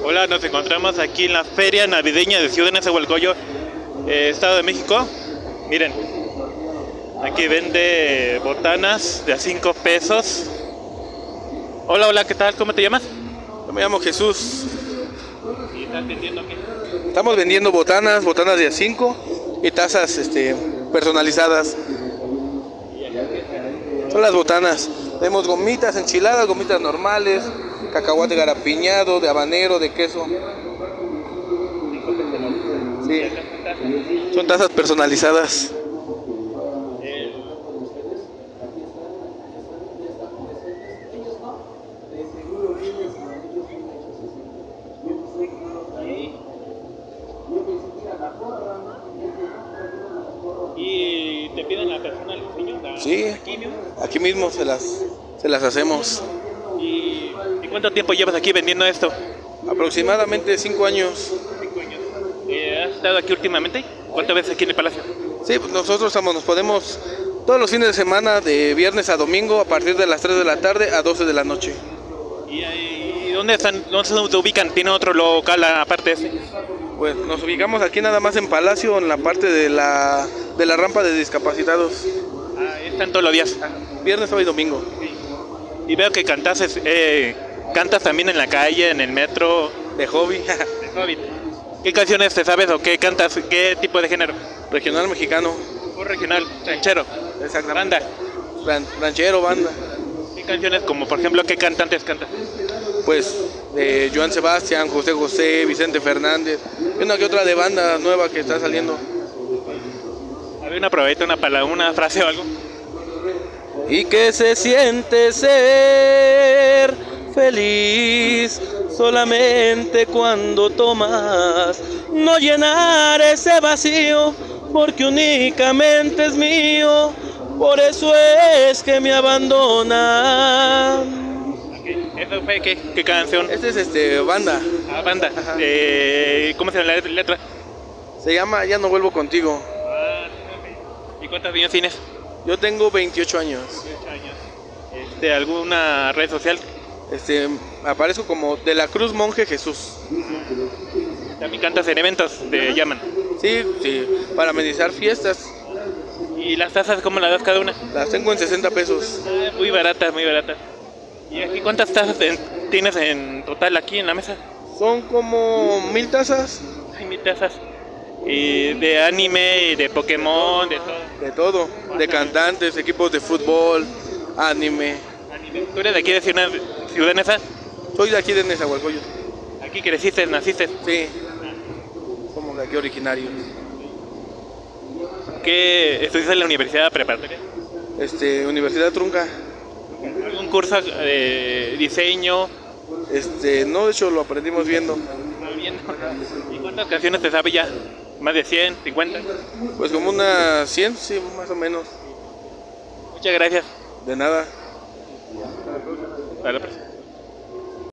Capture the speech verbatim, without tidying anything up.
Hola, nos encontramos aquí en la feria navideña de Ciudad Nezahualcóyotl, eh, Estado de México. Miren, aquí vende botanas de a cinco pesos. Hola, hola, ¿qué tal? ¿Cómo te llamas? Yo me llamo Jesús. ¿Y estás vendiendo qué? Estamos vendiendo botanas, botanas de a cinco y tazas este, personalizadas. Son las botanas. Tenemos gomitas enchiladas, gomitas normales, cacahuate garapiñado, de habanero, de queso. Sí. Son tazas personalizadas. ¿Y te piden la persona el diseño? Sí, aquí mismo, aquí mismo se las, se las hacemos. ¿Y, ¿Y cuánto tiempo llevas aquí vendiendo esto? Aproximadamente cinco años. Cinco años. Eh, ¿Has estado aquí últimamente? ¿Cuántas veces aquí en el Palacio? Sí, pues nosotros estamos, nos podemos todos los fines de semana, de viernes a domingo, a partir de las tres de la tarde a doce de la noche. ¿Y, y dónde están, dónde se ubican? ¿Tiene otro local aparte de ese? Pues nos ubicamos aquí nada más en Palacio, en la parte de la, de la rampa de discapacitados. Ah, están todos los días. Viernes, sábado y domingo. Y veo que cantas, eh, cantas también en la calle, en el metro. De hobby. De hobby. ¿Qué canciones te sabes o qué cantas? ¿Qué tipo de género? Regional mexicano. Un regional, ranchero. Exactamente. Banda. Ran, ranchero, banda. ¿Qué canciones, como por ejemplo, qué cantantes cantas? Pues eh, Joan Sebastián, José José, Vicente Fernández. Y una que otra de banda nueva que está saliendo. ¿Había una probadita, una palabra, una frase o algo? ¿Y qué se siente ser feliz solamente cuando tomas? No llenar ese vacío porque únicamente es mío. Por eso es que me abandonan. ¿Eso fue qué? ¿Qué canción? Este es este banda. Ah, banda. Eh, ¿Cómo se llama la letra? Se llama Ya no vuelvo contigo. Ah, ¿y cuántos años tienes? Yo tengo veintiocho años. veintiocho años. Este, ¿alguna red social? Este, aparezco como De la Cruz Monje Jesús. También cantas en eventos, te llaman. Sí, sí, para amenizar fiestas. ¿Y las tazas cómo las das cada una? Las tengo en sesenta pesos. Ah, muy baratas, muy baratas. ¿Y aquí cuántas tazas en- tienes en total aquí en la mesa? Son como mil tazas. Hay mil tazas. Y de anime, de Pokémon, de todo. De todo, de cantantes, equipos de fútbol, anime. Anime. ¿Tú eres de aquí de Ciudad, Ciudad Neza? Soy de aquí de Nezahualcóyotl. ¿Aquí creciste, naciste? Sí, somos de aquí originarios. ¿Qué estudiaste en la universidad preparatoria? Este, Universidad Trunca. ¿Algún curso de diseño? Este, no, de hecho lo aprendimos viendo. ¿Y cuántas canciones te sabes ya? ¿Más de cien, cincuenta? Pues como unas cien, sí, más o menos. Muchas gracias. De nada. Hasta la próxima.